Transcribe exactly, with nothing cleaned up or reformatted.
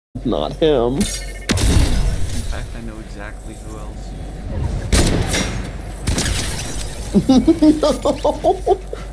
Not him. In fact, I know exactly who else. No.